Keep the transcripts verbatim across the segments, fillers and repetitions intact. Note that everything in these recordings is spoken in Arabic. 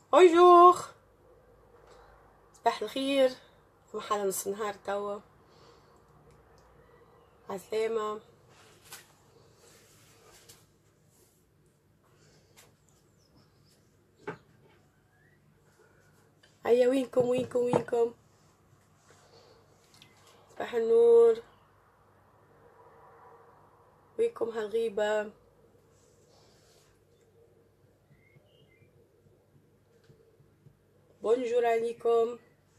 بونجور، صباح الخير. محل نص نهار توا. عسلامة. هيا وينكم وينكم وينكم؟ صباح النور. وينكم هالغيبة؟ بونجور عليكم.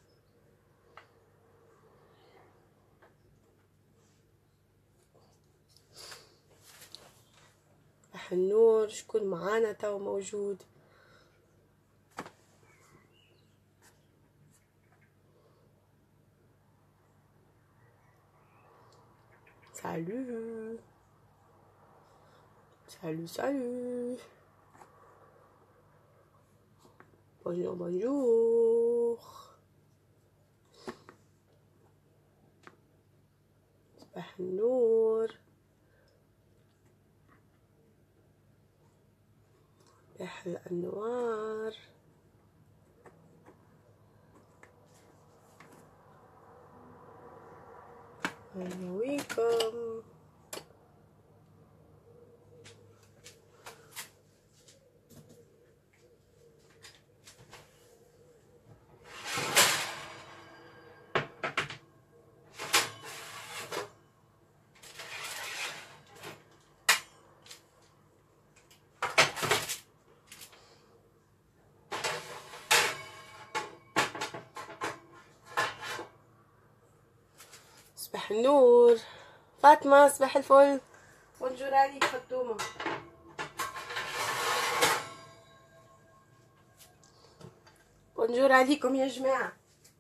صباح النور. شكون معانا توا موجود؟ سالو سالو سالو. بونجور بونجور. صباح النور. صباح الأنوار. هيا وينكم؟ صباح النور. فاطمة صباح الفل. بونجور عليك فطومة. بونجور عليكم يا جماعة.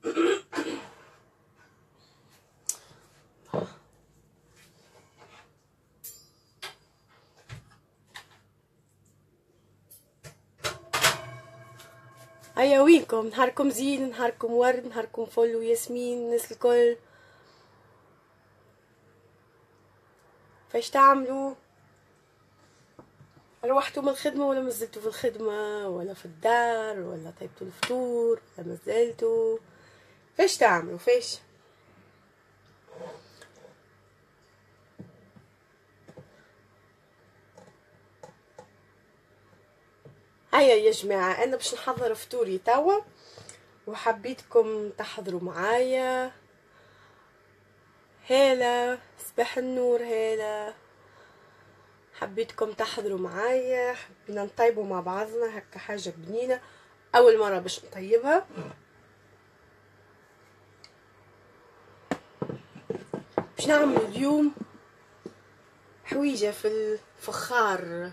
هيا وينكم؟ نهاركم زين، نهاركم ورد، نهاركم فل وياسمين، الناس الكل فاش تعملوا؟ روحتوا من الخدمة ولا مازلتوا في الخدمة ولا في الدار ولا طيبتوا الفطور ولا مازلتوا؟ فاش تعملوا؟ فاش هيا يا جماعة؟ انا باش نحضر فطوري توا وحبيتكم تحضروا معايا. هلا صباح النور. هلا حبيتكم تحضروا معايا، حبينا نطيبوا مع بعضنا هكا حاجة بنينة، اول مرة باش نطيبها. باش نعمل اليوم حويجة في الفخار.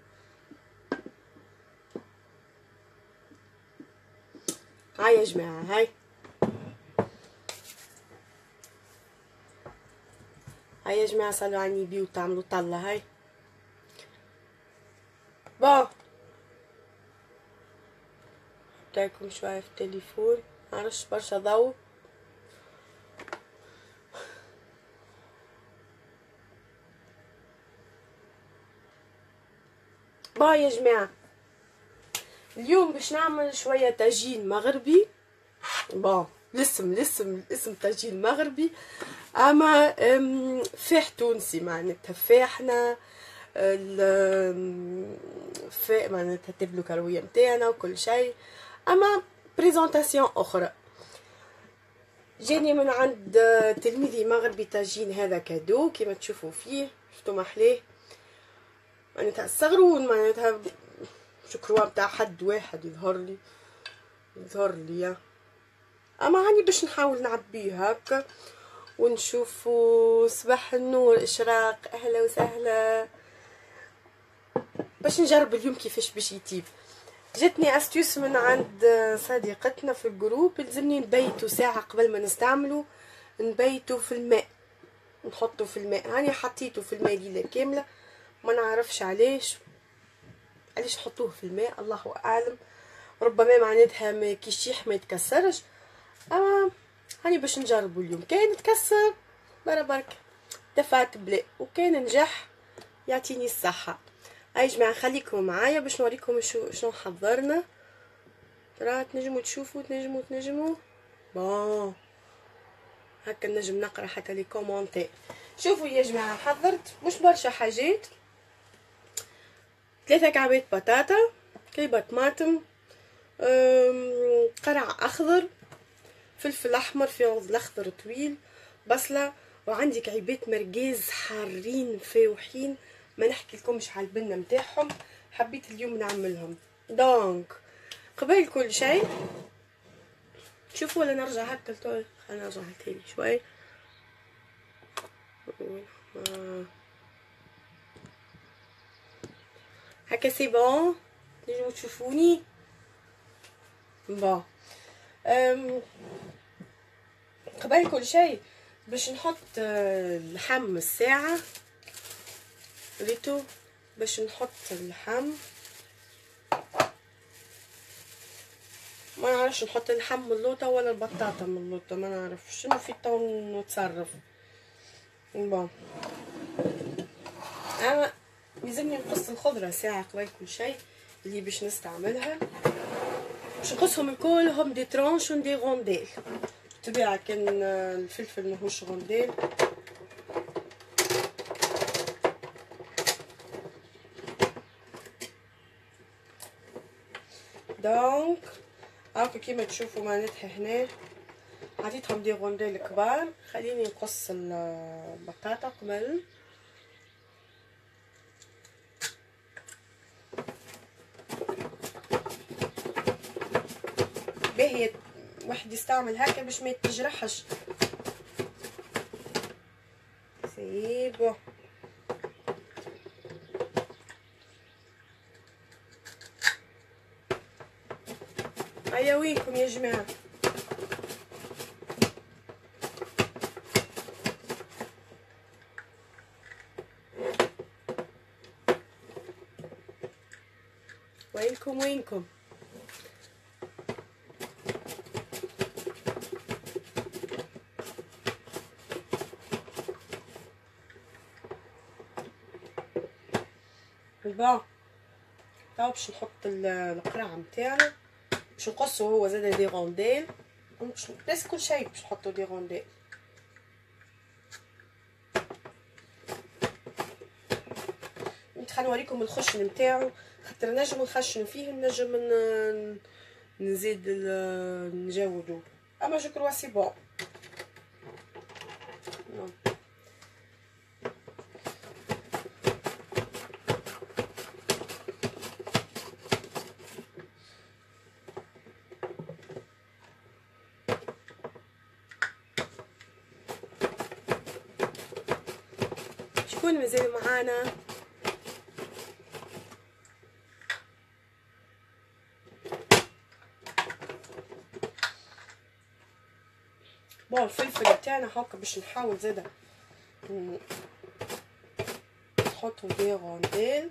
هاي يا جماعة، هاي هاي يا جماعة، صلوا على النبي وتعملوا طلة. هاي با نحطلكم شوية في التليفون، معرفش برشا ضو. با يا جماعة، اليوم باش نعمل شوية طاجين مغربي. با الاسم الاسم الاسم طاجين مغربي، اما فاح تونسي معناتها فاحنا الفاء معناتها تبلو كروية متاعنا وكل شيء، اما بريزونطاسيون اخرى. جاني من عند تلميذي مغربي طاجين، هذا كادو كيما تشوفوا فيه، شفتوا محلاه معناتها صغرون، معناتها شكروا بتاع حد واحد يظهر لي يظهر لي اما هاني باش نحاول نعبيه هكا ونشوفوا. صباح النور اشراق، اهلا وسهلا. باش نجرب اليوم كيفاش باش يطيب. جاتني استيوس من عند صديقتنا في الجروب، لازمني نبيتو ساعه قبل ما نستعملو، نبيتو في الماء، نحطو في الماء. هاني حطيته في الماء ليله كامله، ما نعرفش علاش علاش حطوه في الماء، الله اعلم. ربما معناتها ما كيشيح ما يتكسرش، اما هاني باش نجربو اليوم. كاين يتكسر برا برك دفعت بلا، وكان نجح يعطيني الصحه. هاي جماعه خليكم معايا باش نوريكم شو شنو حضرنا. ترى تنجموا تشوفوا تنجموا تنجموا بون هكا نجم نقرا حتى لي كومونتير. شوفوا يا جماعه حضرت مش برشا حاجات، ثلاثه كعبات بطاطا، كيبه طماطم، قرع اخضر، فلفل احمر فيونز الاخضر طويل، بصله، وعندي كعيبات مرقاز حارين فاوحين ما نحكي لكمش على البنه نتاعهم، حبيت اليوم نعملهم. دونك قبل كل شيء شوفوا ولا نرجع هكا لتول، خلينا نرجع تاني شوي. هكا سي بون تنجموا تشوفوني بون. قبل كل شيء باش نحط اللحم الساعه ريتو، باش نحط اللحم ما نعرفش نحط اللحم من اللوطه ولا البطاطا من اللوطه، ما نعرف شنو في تو نتصرف. بون انا لازمني نقص الخضره ساعه قبل كل شيء اللي باش نستعملها، باش نقصهم الكلهم دي ترونش ودي غونديل. بالطبيعه كان الفلفل ماهوش غونديل دونك هاكا كيما تشوفوا معناتها هنا عطيتهم دي غونديل كبار. خليني نقص البطاطا قبل. باهي واحد يستعمل هكا باش ما يتجرحش. سيبو هيا وينكم يا جماعه؟ وينكم وينكم؟ بون تو باش نحط القرع نتاعنا، باش نقصو هو زاده دي غونديل، باش بس كل شيء باش نحطو دي غونديل. خليني نوريكم الخشن نتاعو خاطر نجم نخشن فيه نجم نزيد نجودو، اما جو كروا سي بون. شكون مازال معانا؟ بون الفلفل تاعنا هاكا باش نحاول زاده نحطو دي غونديل.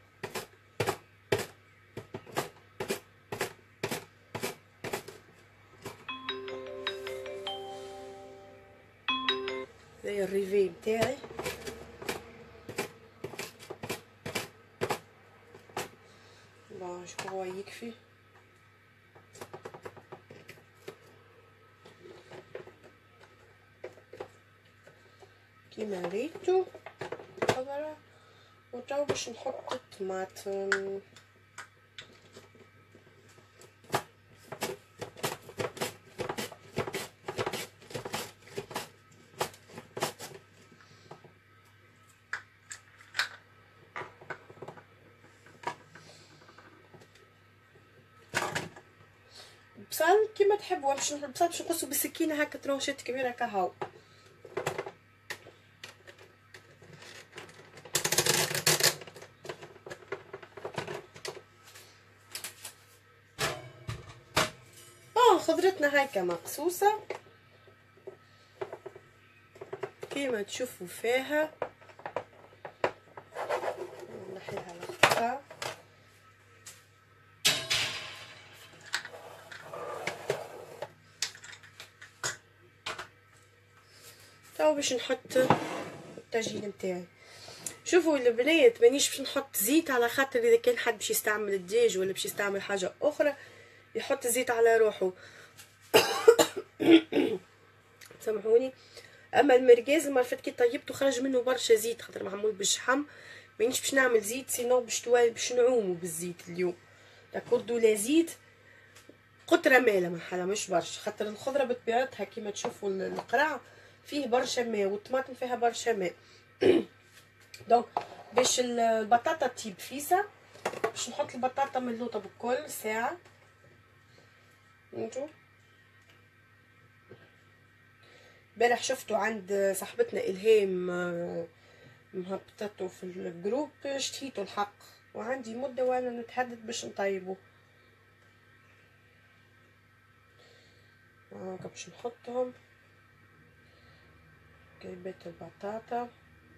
زي الريفي نتاعي بون جو يكفي. كيما ريتو خضرا. وتو باش نحط الطماطم. البصل كيما تحبوا، باش البصل باش نقصو بالسكينه هكا ترونشات كبيره كهو. خضرتنا هكا مقصوصة كيما تشوفوا فيها. نحيها الخضرة تو باش نحط الطاجين نتاعي. شوفوا البنات مانيش باش نحط زيت على خاطر اذا كان حد باش يستعمل الدجاج ولا باش يستعمل حاجه اخرى يحط زيت على روحه. سامحوني. اما المرقاز المره كي طيبته خرج منه برشا زيت خاطر معمول بالشحم، مانيش باش نعمل زيت سينو باش توالي باش نعومو بالزيت اليوم. تاكردوا لا زيت قطره ماء محلها مش برشا، خاطر الخضره بطبيعتها كيما تشوفوا القرع فيه برشا ماء والطماطم فيها برشا ماء. دونك باش البطاطا تطيب فيسا باش نحط البطاطا من اللوطه بكل ساعه. انتو امبارح شفتوا عند صاحبتنا الهام مهبطته في الجروب، اشتهيته الحق وعندي مده وانا نتهدد باش نطيبه. هاكا باش نحطهم كيبات البطاطا.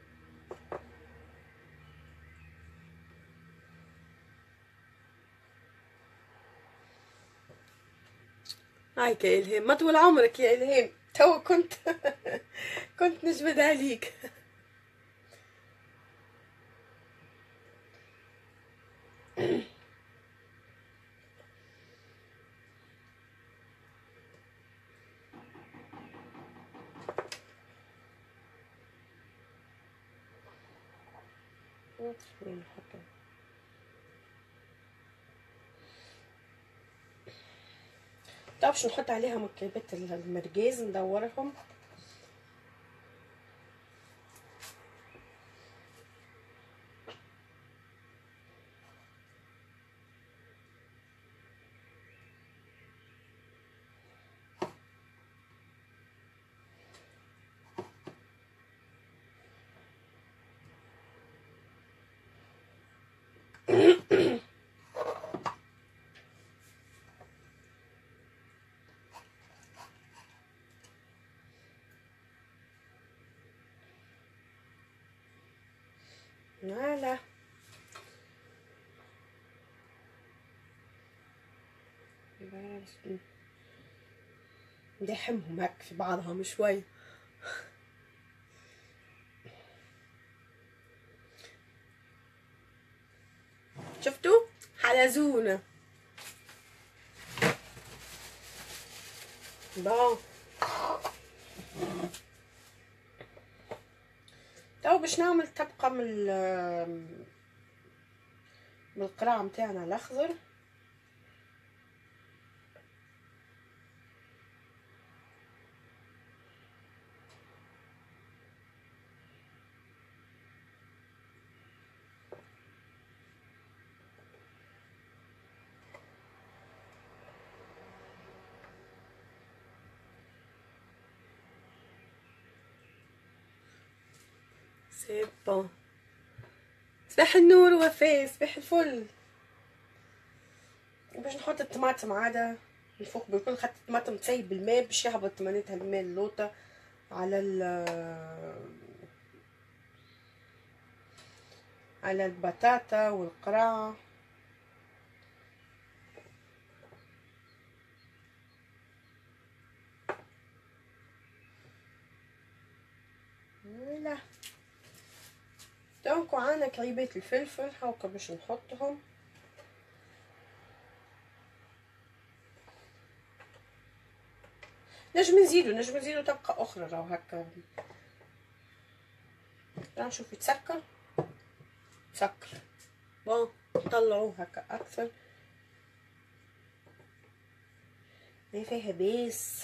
هايك يا الهام، ما طول عمرك يا الهام، تو كنت كنت نجبد عليك. طب باش نحط عليها مكعبات المرقاز ندورهم. فوالا ندحمهم هك في بعضهم شوي. شفتوا حلزونه. بون تو باش نعمل طبقه من من القراع متاعنا الاخضر. سي بون. صباح النور وفاء، صباح الفل. باش نحط الطماطم عاده الفوق بالكل، خاطر الطماطم تسيب الماء باش يهبط معناتها الماء اللوطه على ال على البطاطا والقرع. فوالا دونك وعنا كعيبات الفلفل هاكا باش نحطهم. نجم نزيدو نجم نزيدو طبقه اخرى راهو هكا. راح نشوف يتسكر سكر. بون نطلعوه هكا اكثر ما فيها بيس.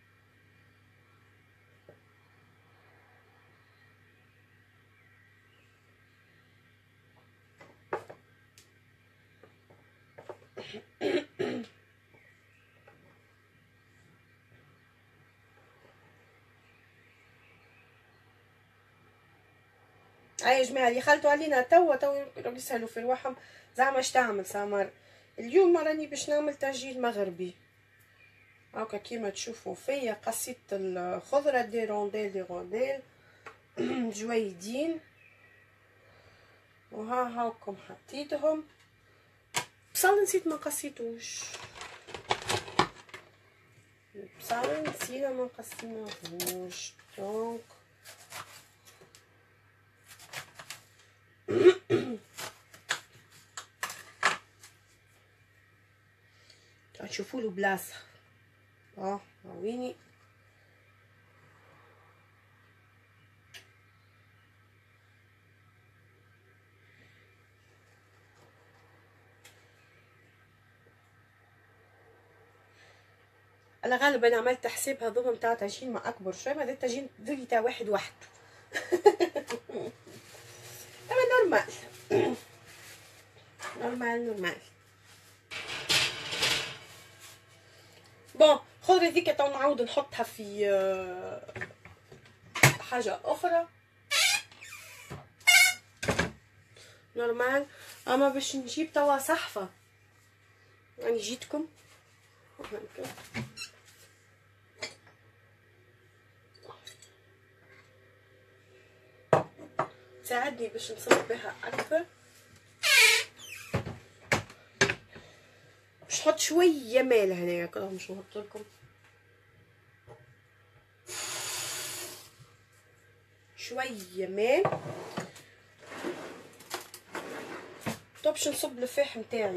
اي يا جماعه اللي خلطوا علينا توا توا يسهلوا في الوحم زعما اش تعمل سمر. اليوم راني باش نعمل طاجين مغربي هاكا كيما تشوفوا فيا. قصيت الخضره دي رونديل دي رونديل جويدين وها هاكم حطيتهم. بصل نسيت ما قصيتوش، بصل نسينا ما قصيناهوش. دونك هتشوفوا له بلاصه. اه ويني انا غالبا عملت حساب هذوما متاع تاجين ما اكبر شويه، ما هذا التاجين ذولي تاع واحد وحده. اما نورمال نورمال نورمال. بون خضرة ذيك تو نعاود نحطها في حاجة أخرى نورمال. أما باش نجيب توا صحفة يعني جيتكم تساعدني باش نصب بها أكثر. باش نحط شوية مال هنايا كده، مش نحط لكم شوية مال. طب باش نصب الفاح متاعي.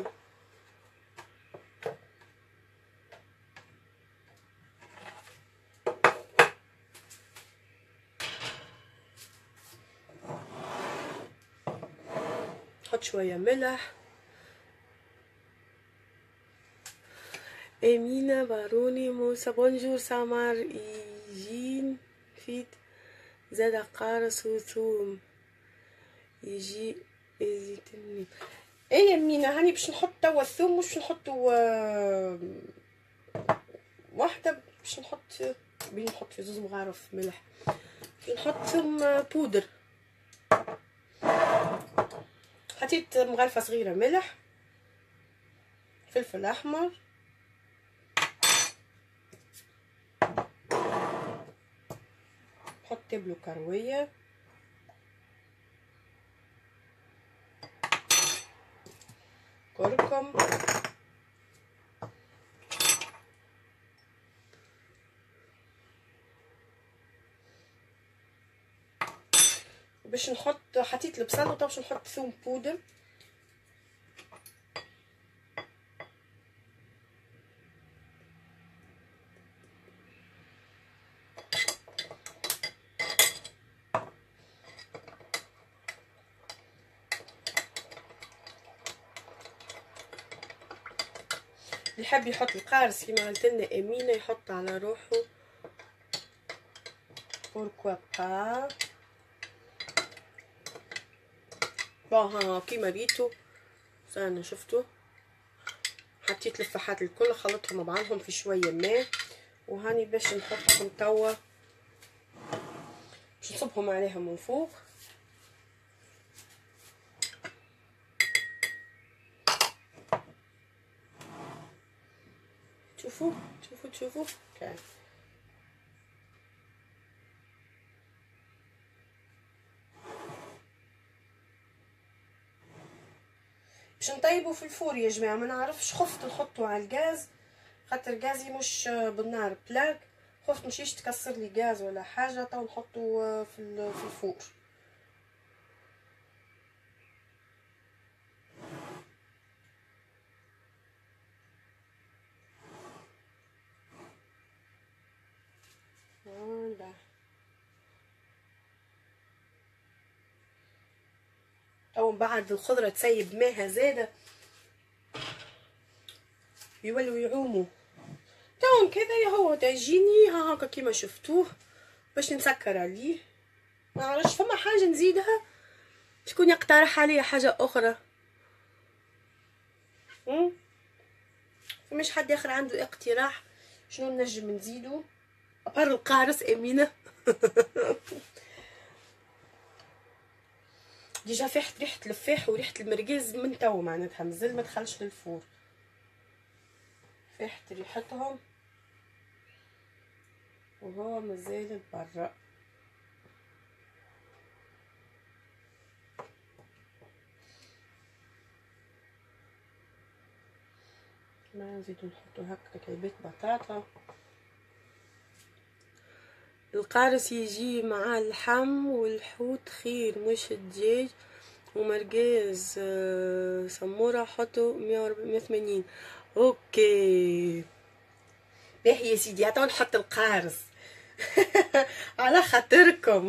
نحط شوية ملح. امينه باروني موسى بونجور سمر يجين فيت زاد قارص وثوم يجي يزيتني. ايه يا امينه هاني باش نحط توا الثوم، مش نحطو واحده، باش نحط بين نحط في زوز مغارف ملح، نحط ثوم بودر. حطيت مغرفه صغيره ملح، فلفل احمر، نحط تبلو كرويه، كركم، باش نحط حطيت البصل وطا باش نحط ثوم بودر. اللي حاب يحط القارص كيما قالت لنا امينه يحط على روحه، بوركوا با. بون ها كيما ريتو انا شفتو، حطيت الفحات الكل خلطهم مع بعضهم في شويه ماء، وهاني باش نحطهم توا باش نصبهم عليها من فوق. شوفوا شوفوا شوفوا كيف باش نطيبوا في الفور يا جماعه. ما نعرفش، خفت نحطوا على الغاز خاطر غازي مش بالنار بلاك، خفت مشيش تكسر لي غاز ولا حاجه، تو نحطوا في في الفور. فوالا تو بعد الخضره تسيب ماها زاده يولوا يعوموا. تو كذا هو تجيني ها هكا كيما شفتوه باش نسكر عليه. ما عرفش فما حاجه نزيدها، شكون يقترح عليا حاجه اخرى؟ امم فمش حد اخر عنده اقتراح شنو نجم نزيدو ابار القارص امينه؟ ديجا فيحت ريحه الفاح وريحه المرقز من تو معناتها مازال ما دخلش للفور، فيحت ريحتهم وهو مازال برا. ما نزيدو نحطو هكا كعبات بطاطا. القارص يجي مع اللحم والحوت خير مش الدجاج ومرقاز سمورة حطوا مية وثمانين. اوكي باهي يا سيدي، هاتو نحط القارص على خاطركم.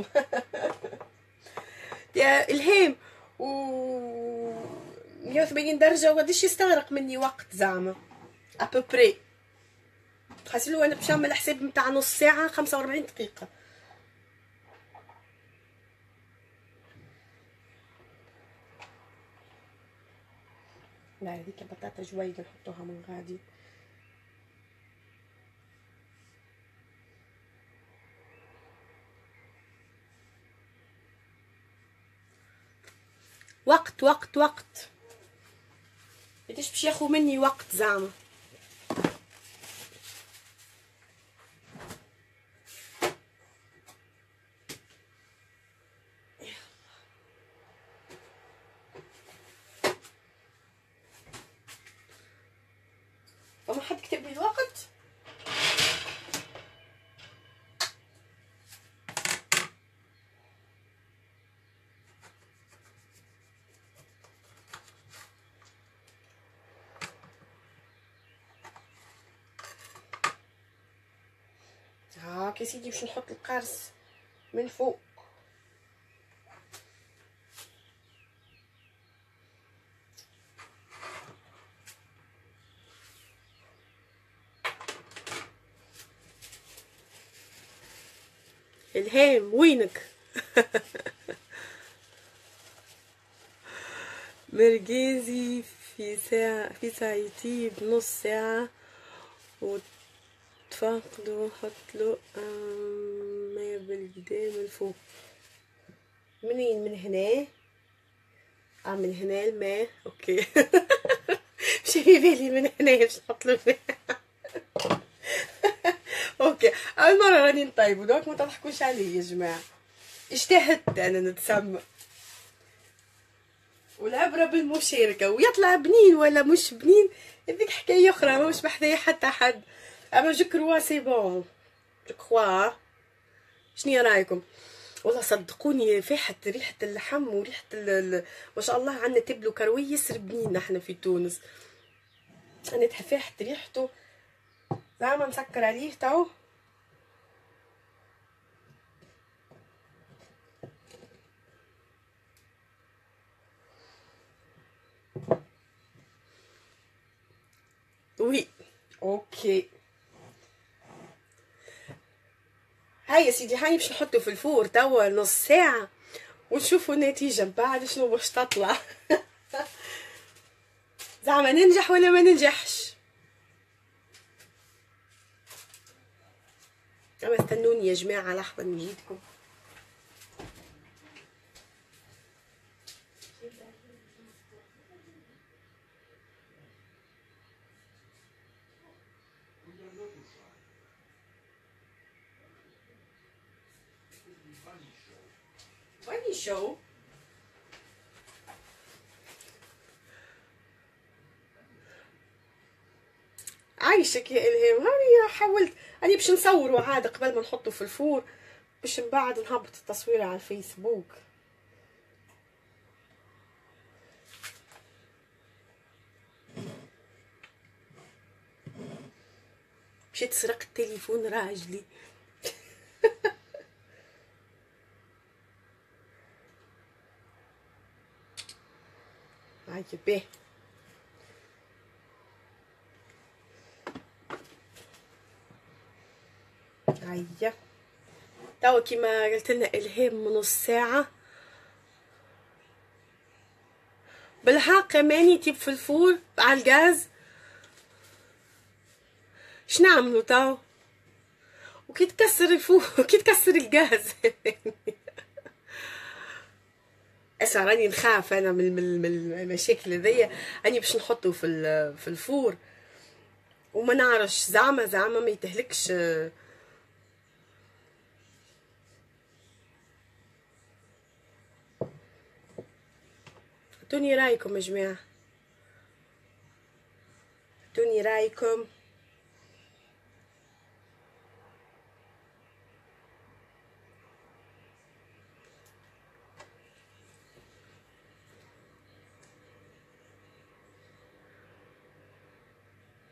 يا الهام و مية وثمانين درجة وقداش يستغرق مني وقت زعما ابوبري؟ خاصلو انا باش نعمل حساب نتاع نص ساعة خمسة وأربعين دقيقة. لا هذيك بطاطا جويدة نحطوها من غادي. وقت وقت وقت قداش باش ياخو مني وقت زعما. فما حد كتب لي الوقت. هاك يا سيدي باش نحط القارص من فوق. الهام وينك؟ مرقيزي في ساعة في ساعتي بنص ساعة وتفقدوا حطلو مية بالقدام من فوق. منين؟ من هنا؟ اه من هنا الماء. اوكي مش في بالي من هنا باش نحطلو الماء. اوكي اول مرة راني نطيبو دوك ما تضحكوش عليا يا جماعة، اجتهدت انا نتسمى. والعبرة بالمشاركة، ويطلع بنين ولا مش بنين هذيك حكاية أخرى مش بحذايا حتى حد. أما جو كروا سي بون جو كروا. شنيا رايكم؟ والله صدقوني فاحت ريحة اللحم وريحة ال ما شاء الله. عندنا تبلو كروي يسر بنين نحنا في تونس. أنا تفاحت ريحته زعما نسكر عليه تو. وي اوكي هاي يا سيدي هاي باش نحطو في الفور توا نص ساعة ونشوفوا النتيجة بعد شنو باش تطلع. زعما ننجح ولا ما ننجحش. اما استنوني يا جماعة لحظة نجيتكم. Funny show. عايشك يا إلهام. هاني حاولت أني باش نصورو عاد قبل ما نحطو في الفور باش من بعد نهبط التصوير على الفيسبوك. مشيت سرقت تليفون راجلي. هاي بيه هيا توا كيما قلت لنا إلهام من نص ساعة بالحق ماني تيب في الفور على الغاز. شنعملو توا وكي تكسر الفور وكي تكسر الغاز. اسا راني نخاف انا من المشاكل هذيا. اني باش نحطو في في الفور وما نعرفش زعما زعما ما يتهلكش. اعطوني رايكم يا جماعه، اعطوني رايكم.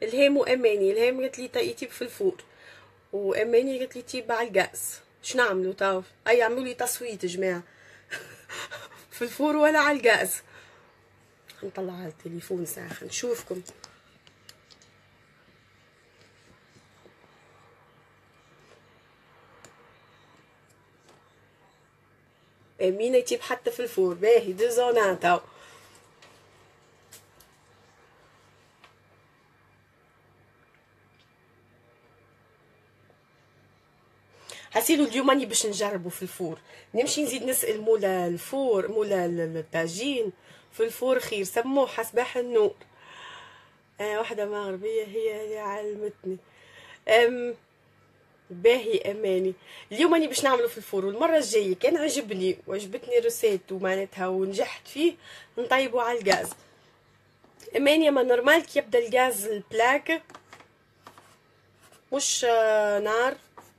الهام واماني. الهام قالت لي يطيب في الفور، واماني قالت لي يطيب على الغاز. شنو نعملوا طاو؟ اي عملوا لي تصويت يا جماعه. في الفور ولا على الغاز؟ نطلع على التليفون ساعه نشوفكم. امينه يطيب حتى في الفور. باهي دو زونات طاو. حسيلو اليوم راني باش نجربو في الفور، نمشي نزيد نسال مولا الفور مولا الطاجين في الفور خير. سموحه صباح النور. آه واحده مغربيه هي اللي علمتني. ام باهي اماني. اليوم راني باش نعملو في الفور، والمره الجايه كان عجبني وعجبتني الروسيت ومعناتها ونجحت فيه نطيبو على الغاز. اماني ما نورمال كي يبدا الغاز البلاك مش آه نار.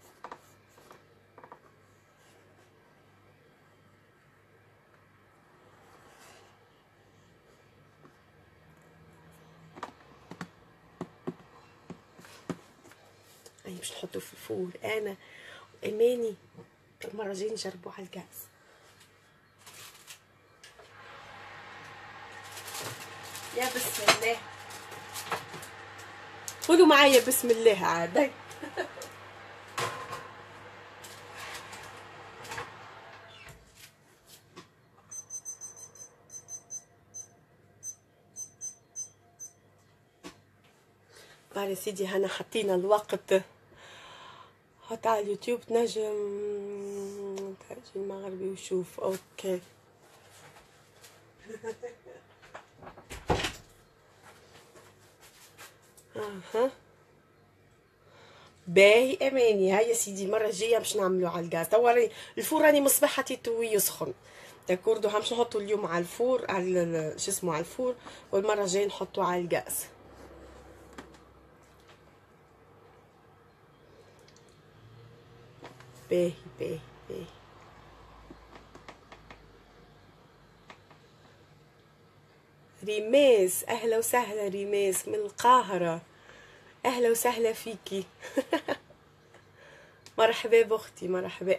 يعني باش نحطو في الفور انا واماني. المره الجايه نجربو على الغاز. يا بسم الله. قولوا معايا بسم الله عاد. بعد يا سيدي هنا حطينا الوقت. حط على اليوتيوب تنجم ترجم المغربي وشوف. اوكي. اها باهي اماني. هيا سيدي المره الجايه باش نعملو على الغاز. توا الفور راني مصباح حطيتو يسخن داكوردو. باش نحطو اليوم على الفور على شو اسمه على الفور، والمره الجايه نحطو على الغاز. باهي باهي باهي. ريماس اهلا وسهلا. ريماس من القاهره، اهلا وسهلا فيكي. مرحبا بختي مرحبا.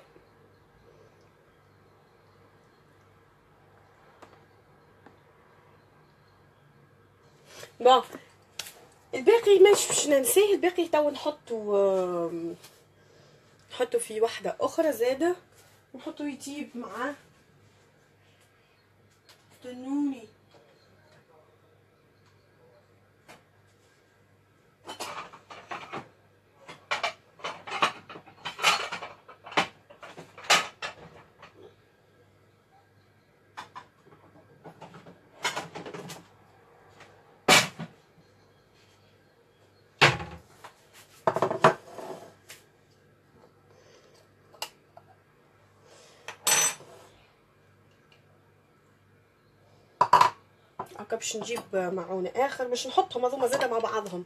بون الباقي مش باش ننساه. الباقي تو نحطو نحطو في وحده اخرى زاده نحطو يطيب معاه. تنوني هكا. باش نجيب معونه اخر باش نحطهم هذوما زاده مع بعضهم.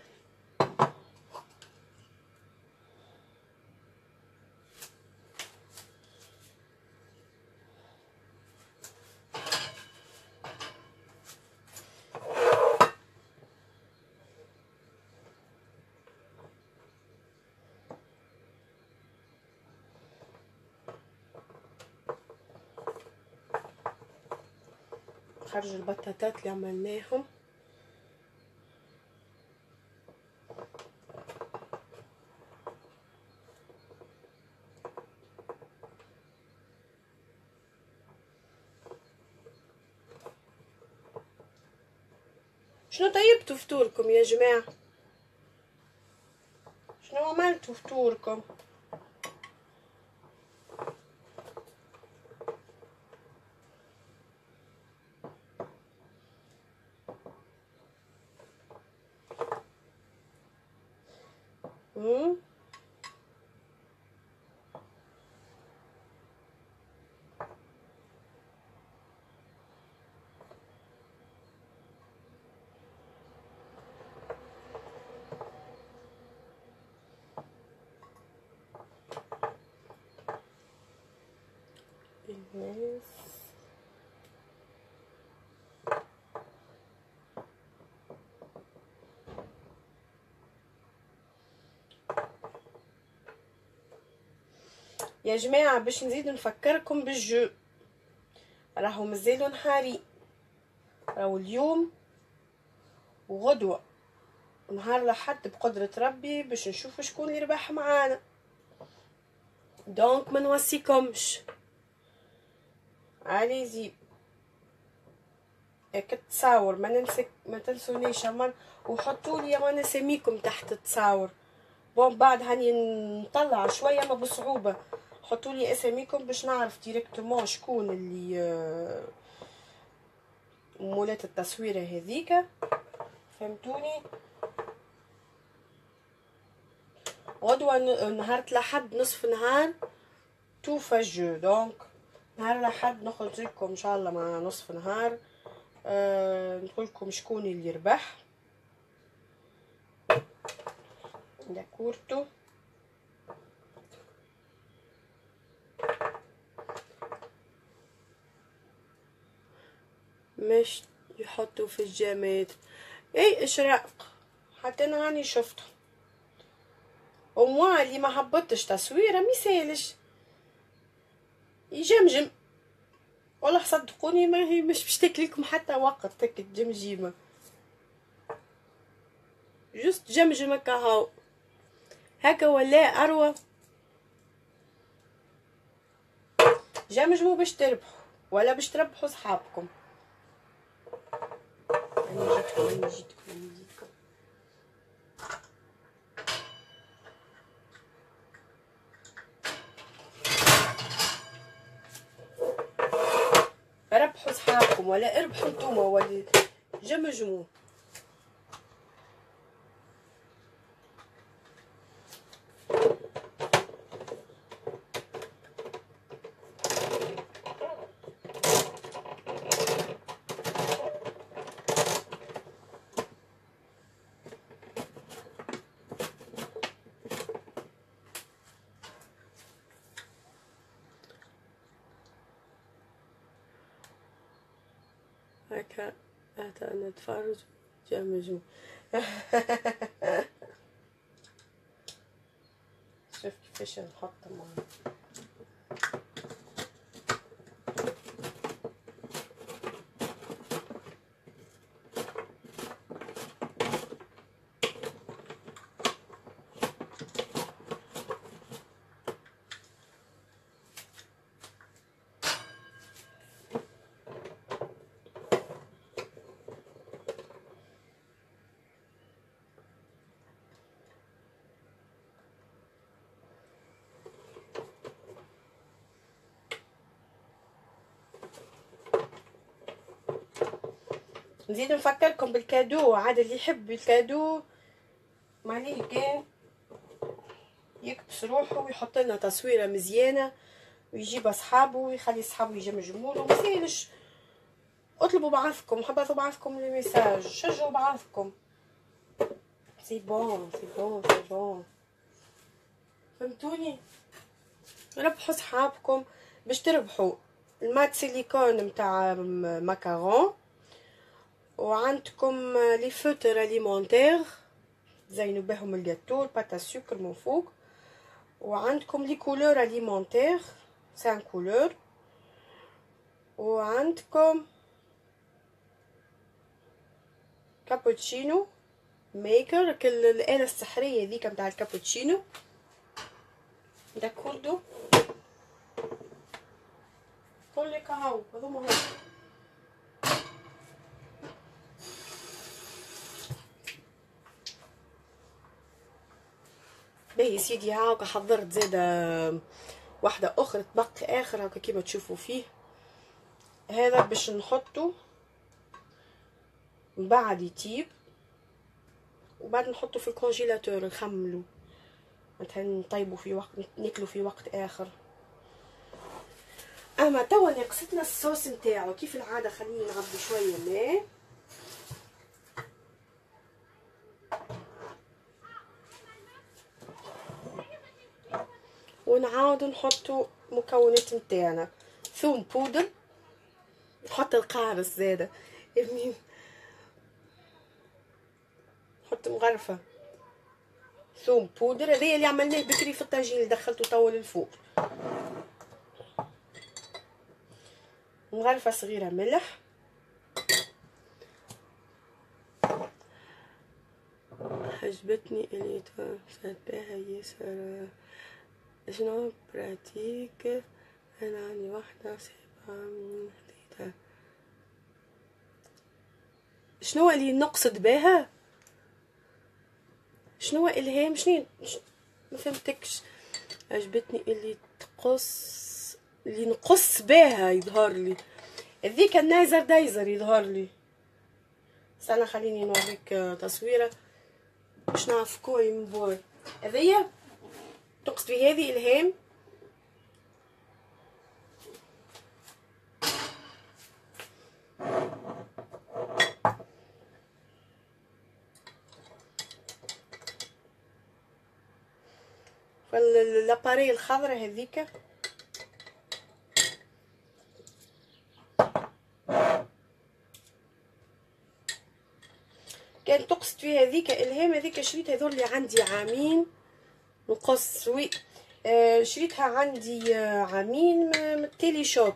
خرج البطاطات اللي عملناهم. شنو طيبتوا فطوركم يا جماعه؟ شنو عملتوا فطوركم؟ امم الناس يا جماعه باش نزيد نفكركم بالجو، راهو مازالوا نهاري، راهو اليوم وغدوه نهار لحد بقدرة ربي باش نشوف شكون اللي ربح معانا. دونك ما نوصيكمش عليزي هاك تصاور، ما ننسك ما تنسونيش امان، وحطوا لي امان اساميكم تحت التصاور. بون بعد هاني نطلع شويه ما بصعوبه، حطوا لي اساميكم باش نعرف ديريكتومون شكون اللي مولات التصويره هذيك، فهمتوني. غدوه نهار لحد نصف نهار توفى الجو، دونك نهار لحد نخرج لكم ان شاء الله مع نصف نهار، أه نقول لكم شكون اللي ربح. داكورتو مش يحطوا في الجماد اي اشراق، حتى انا هاني شفته وموا اللي ما هبطش تصويره ميسالش يجمجم، والله صدقوني ما هي مش باش تاكلكم حتى وقت تاك الجمجيمه، جست جمجم هكا هاو هكا ولا اروى. جمجموا باش تربحوا ولا باش تربحوا صحابكم. انا جيتكم انا جيتكم انا جيتكم ربحوا صحابكم ولا اربحوا نتوما ولا جمجموا. هكا هتا نتفرج جمجوا. شوف كيفاش نحط معاهم. نزيد نفكركم بالكادو، عاد اللي يحب الكادو معنيه كان يكبس روحه ويحط لنا تصويره مزيانه ويجيب اصحابه ويخلي اصحابه يجمجموا له. مسالش اطلبوا بعضكم، حبثوا بعضكم لي ميساج، شجعوا بعضكم. سي بون سي بون سي بون فهمتوني. ربحوا صحابكم باش تربحوا المات سيليكون نتاع ماكارون، وعندكم لي فوتر اليمونتير زينوا بهم الجاتو الباتا سكر من فوق، وعندكم لي كولور اليمونتير سان كولور، وعندكم كابوتشينو ميكر كل الآلة السحرية ذيك متاع الكابوتشينو. داكوردو كل كهو هذوما هو. باهي سيدي هاكا حضرت زاده واحده اخرى تبقي اخر هاكا كيما تشوفوا فيه. هذا باش نحطه من بعد يطيب وبعد نحطه في الكونجيلاتور نخملو مثلا نطيبو في وقت ناكلو في وقت اخر. اما توا ناقصتنا الصوص نتاعو كيف العاده. خليني نعبي شويه ماء ونعاود نحطو مكونات نتاعنا. ثوم بودر، نحط القارص زاده يعني، نحط مغرفه ثوم بودر، هذايا اللي عملناه بكري في الطاجين اللي دخلته توا للفوق. مغرفه صغيره ملح، عجبتني اللي تفات بها ياسر. شنو براتيك، انا عندي واحده سبعه من حديدة. شنو اللي نقصد بها؟ شنو الهام؟ شنو ما فهمتكش. عجبتني اللي تقص، اللي نقص بها يظهر لي هذيك النايزر دايزر يظهر لي. استنى خليني نوريك تصويره باش نعرف كوي من بور. هذيا تقصد بهذه الهام. فالاباري الخضراء هذيك كان تقصد في هذيك الهام. هذيك شريت هذول اللي عندي عامين نقص. وي آه شريتها عندي آه عامين من التيلي شوب.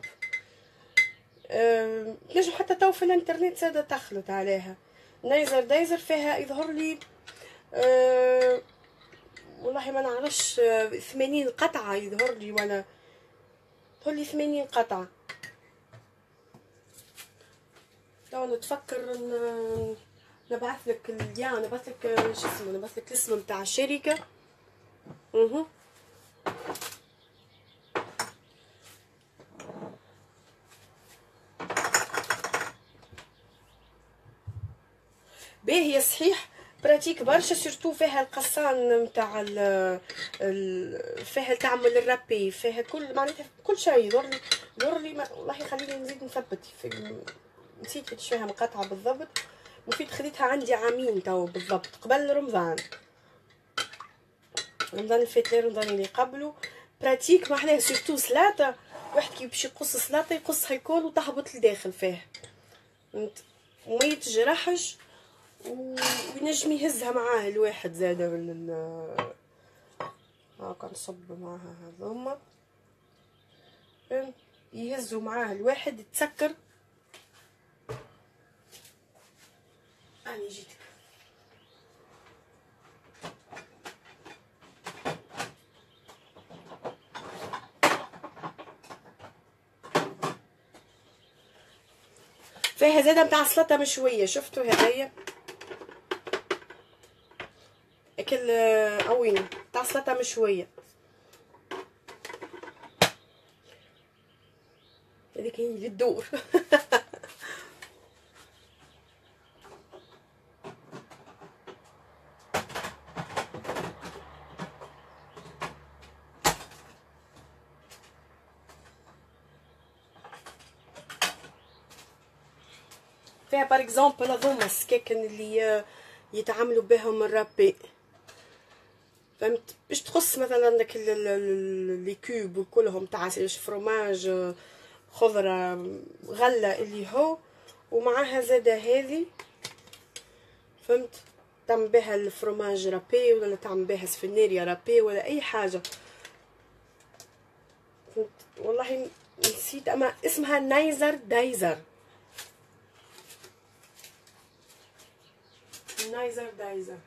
آه نجم حتى تو في الانترنت سادة تخلط عليها. نايزر دايزر فيها يظهر لي آه والله ما نعرفش آه ثمانين قطعة يظهر لي، ولا يظهر لي ثمانين قطعة. تو نتفكر ان نبعث لك اليا نبعث لك شو اسمه نبعث لك الاسم نتاع الشركه. اها باهي صحيح براتيك برشا، سورتو فيها القصان نتاع ال فيها تعمل الرابي، فيها كل معناتها كل شيء. يضر لي يضر لي والله خليني نزيد نثبت في نسيت كيفاش فيها مقاطعه بالضبط. مفيد خديتها عندي عامين تو بالضبط قبل رمضان. رمضان الفات لا رمضان اللي قبله. براتيك ما احلاها سورتو سلاطه. واحد كي باش يقص سلاطه يقصها يكون وتهبط لداخل فيه وما يتجرحش، وينجم يهزها معاه الواحد زاده من هاكا نصب معاها هذوما يهزوا معاه الواحد تسكر. اني جيتك فيها زاده متاع سلطه مشويه. شفتوا هدايا اكل عوينه تاع سلطه مشويه. هذيك هي اللي تدور. فيها بار اكزومبل هذوما السكاكن اللي يتعاملوا بهم الرابي، فهمت؟ باش تقص مثلا داك لي كوب كلهم تاع فروماج خضره غله اللي هو، ومعاها زاده هذه فهمت؟ تعمل بها الفروماج رابي ولا تعمل بها سفنيريا رابي ولا اي حاجه فهمت؟ والله نسيت اما اسمها نايزر دايزر. نايزر دايزر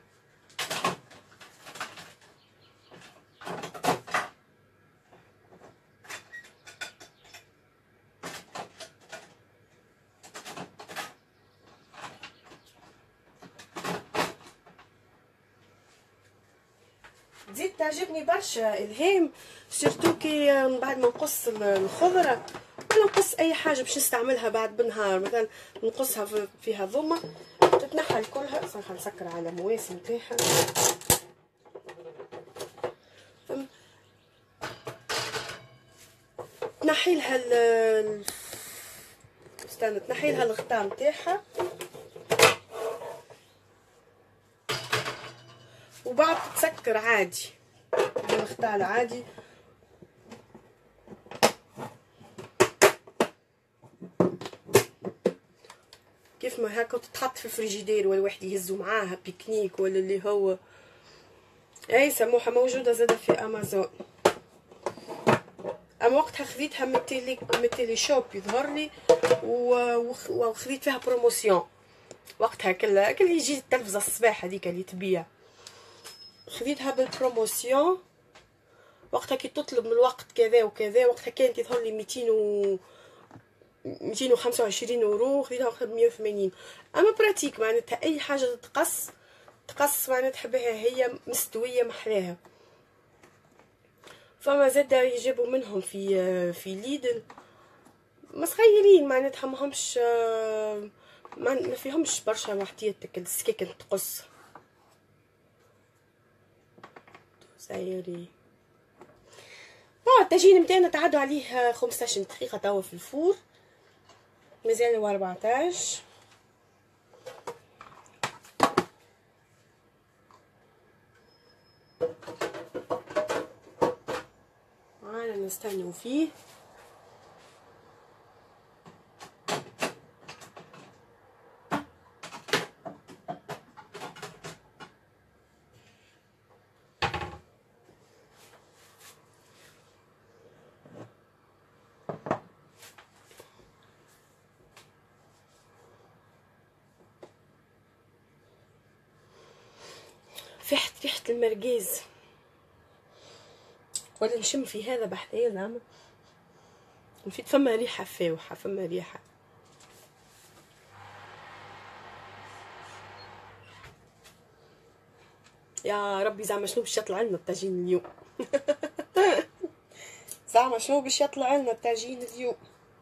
زيت تعجبني برشا الهام، سيرتو كي من بعد ما نقص الخضره ولا نقص اي حاجه باش نستعملها بعد بالنهار، مثلا نقصها في هذوما تتنحل كلها. صح نسكر على مواسم تاعها. تنحي لها ال استنى تنحي لها الغطاء نتاعها وبعد تسكر عادي الغطاء العادي. كيف ما هكا تتحط في الفريجيدير ولا واحد يهزو معاها بيكنيك ولا اللي هو اي سموحه موجوده زاده في امازون. اما وقتها خذيتها من التيلي من التيلي شوب يظهر لي، وخذيت فيها بروموسيون وقتها. كل كل يجي التلفزه الصباح هذيك اللي تبيع، خذيتها بالبروموسيون وقتها. كي تطلب من الوقت كذا وكذا، وقتها كانت يظهر لي ميتين و ميتين وخمسة وعشرين اورو، خذيتها وقتها بمية وثمانين. اما براتيك معناتها اي حاجه تتقص تقص معناتها تحبها هي مستويه محلاها. فما زاد يجيبوا منهم في في ليدل مصغيرين معناتها ماهمش ما فيهمش برشا وحديات السكاكن تقص. سايري الطاجين نتاعنا تعدوا عليه خمسطاش دقيقه توا في الفور، مازال أربعطاش. انا نستنوا فيه. ريحة ريحة المرقيز، ولا نشم في هذا بحذايا زعما نفيد. فما ريحة فاوحة، فما ريحة. يا ربي زعما شنو باش يطلع لنا الطاجين اليوم؟ زعما شنو باش يطلع لنا الطاجين اليوم؟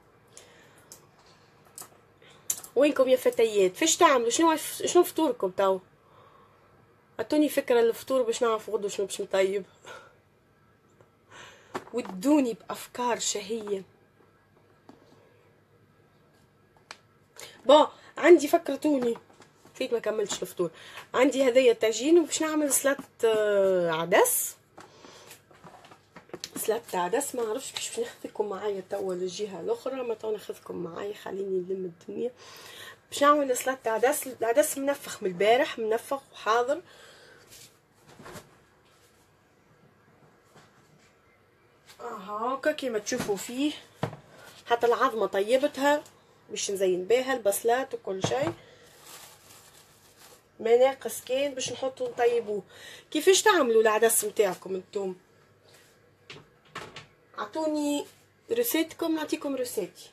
وينكم يا فتيات؟ فاش تعملوا؟ شنو شنو فطوركم تو؟ عطوني فكره للفطور باش نعرف غدو شنو باش نطيب. ودوني بافكار شهيه. با عندي فكرتوني فيك ما كملتش الفطور. عندي هذايا الطاجين وباش نعمل سلطه عدس. سلطه عدس ما عرفتش باش ناخذكم معايا توا للجهه الاخرى، ما تو ناخذكم معايا خليني نلم الدنيا. باش نعمل سلطه عدس. العدس منفخ من البارح، منفخ وحاضر. هاكا كيما تشوفوا فيه، حتى العظمه طيبتها باش نزين بها البصلات وكل شيء. ما ناقص كان باش نحطو نطيبوه. كيفاش تعملوا العدس نتاعكم انتم؟ اعطوني ريسيتكم نعطيكم ريسيتي.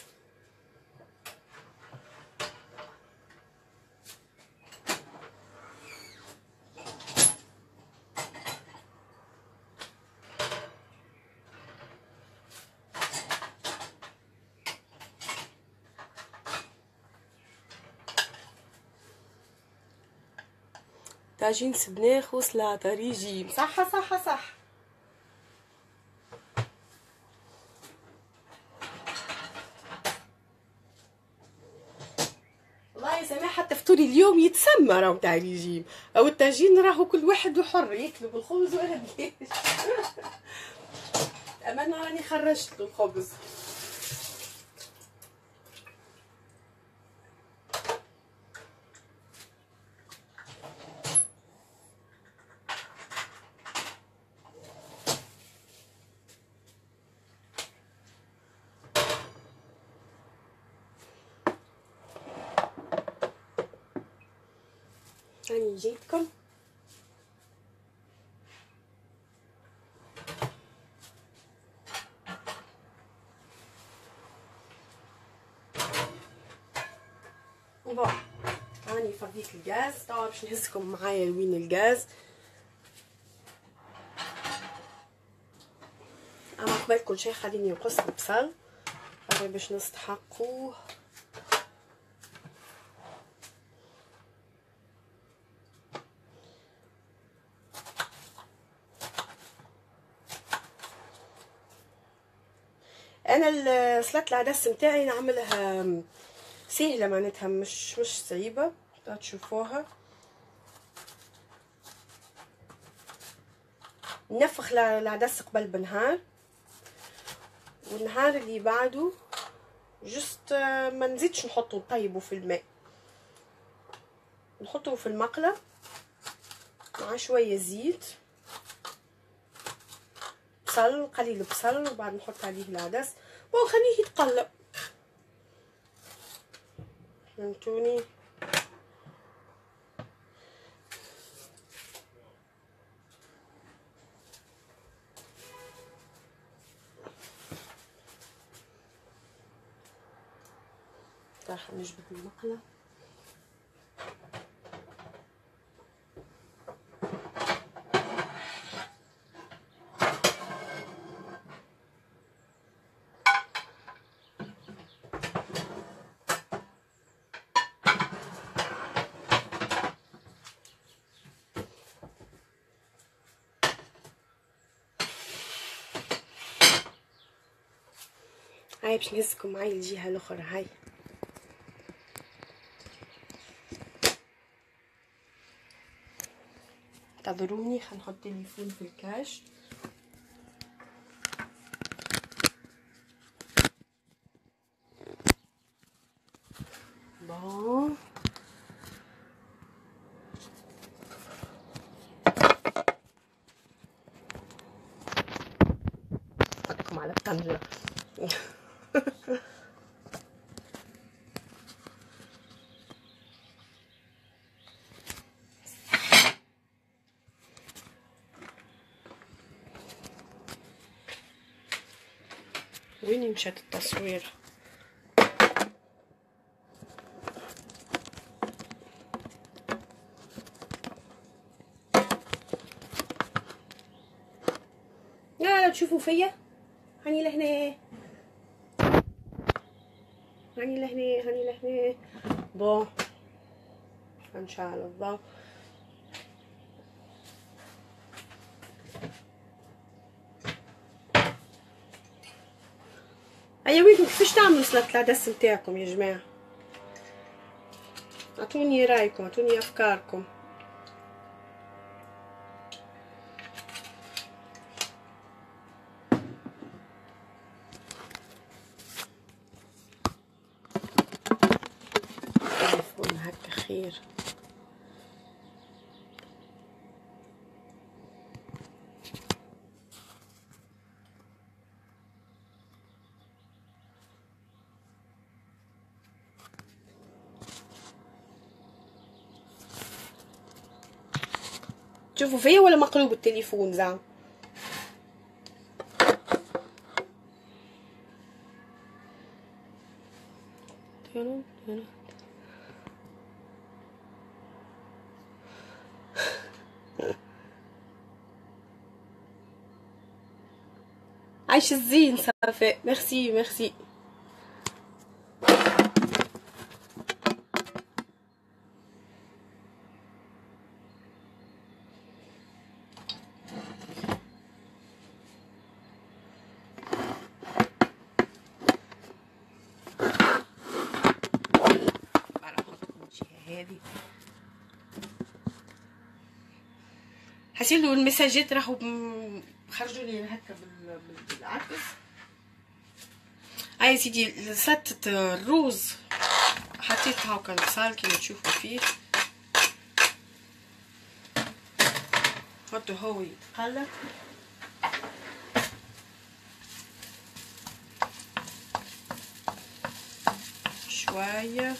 طاجين سبناخ وسلطه ريجيم. صح صح صح. والله يا سماح حتى فطوري اليوم يتسمى راهو تاع ريجيم، او الطاجين راهو كل واحد وحر ياكلوا بالخبز ولا بلاش. اما انا راني خرجت الخبز. راني جيتكم. بون راني فضيت الغاز توا باش نهزكم معايا لوين الغاز. اما قبل كل شيء خليني نقص البصل باش نستحقوه. انا سلطه العدس نتاعي نعملها سهله معناتها مش مش صعيبه تشوفوها. نفخ العدس قبل بنهار، والنهار اللي بعده جست ما نزيدش نحطه نطيبه في الماء، نحطه في المقله مع شويه زيت بصل، قليل بصل، وبعد نحط عليه العدس ونخليه يتقلب. فهمتوني؟ راح نجبد المقله. هاي باش نهزكم معايا الجهه الاخرى. هاي اعتذروني، خلينا نحط التليفون في الكاش. بون نحطكم على الطنجره. وين مشات التصوير؟ لا لا تشوفوا فيا، هاني لهنا، هاني لهنا، هاني لهنا. بون ان شاء الله. ايا وينكم؟ كيفاش تعملوا سلطة العدس نتاعكم يا جماعة؟ اعطوني رايكم، اعطوني افكاركم. التليفون هكا خير. تشوفوا فيا ولا مقلوب التليفون زعما؟ عايش الزين صافي. ميرسي ميرسي. هذه حسيلو المساجات راهو خرجوا لي هكا بالعكس. هاي سيدي سلطة الروز حطيت هاكا البصل كيما تشوفوا فيه، حطو هو يتقلب. شويه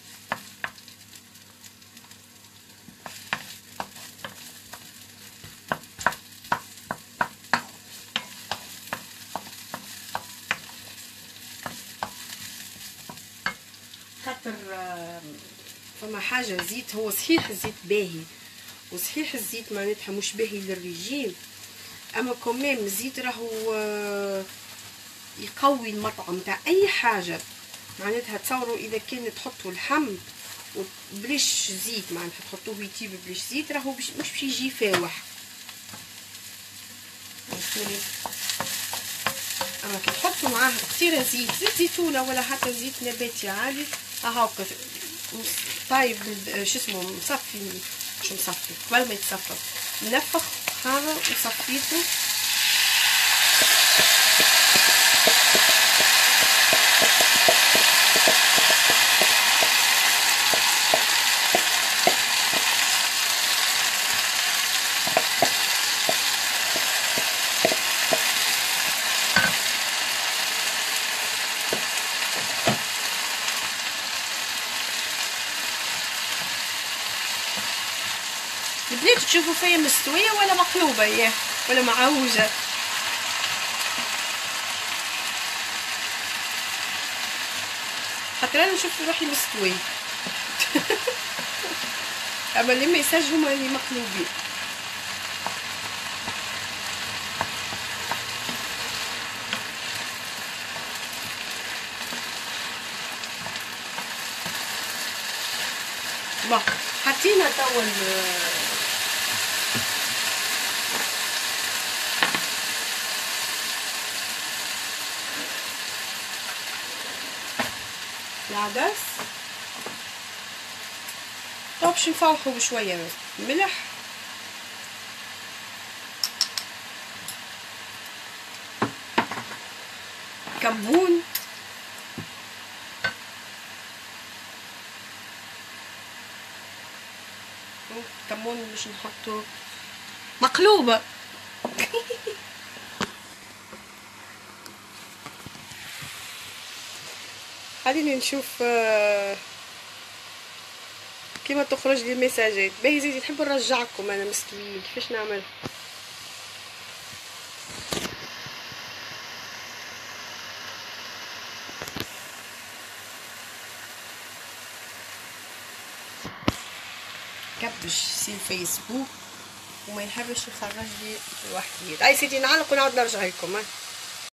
خاطر فما حاجه زيت، هو صحيح الزيت باهي وصحيح الزيت معناتها مش باهي للرجيم، اما كمان الزيت راهو يقوي المطعم تاع اي حاجه. معناتها تصوروا اذا كان تحطوا اللحم بلاش زيت، معناتها تحطوه يطيب بلاش زيت، راهو مش باش يجي فاوح. اما كي تحطوا معاه كثير زيت، زيت زيتونه ولا حتى زيت نباتي عادي، هاكا طايب شو اسمه مصفي، مش مصفي قبل ما يتصفى منفخ هذا وصفيته. تشوفوا فيا مستويه ولا مقلوبه اياه ولا معوجه. خاطر انا نشوف روحي مستويه. اما اللي ميساج هما اللي مقلوبين. ما حطينا توا العدس. طب باش نفوحو بشويه ملح كمون كمون باش نحطو مقلوبه. خليني نشوف كيما تخرج لي الميساجات. باهي زيدي نحب نرجعكم انا مستويين كيفاش نعمل. كبش سي الفيسبوك وما يحبش يخرج لي الوحديات. اي سيدي نعلق ونعاود نرجع لكم.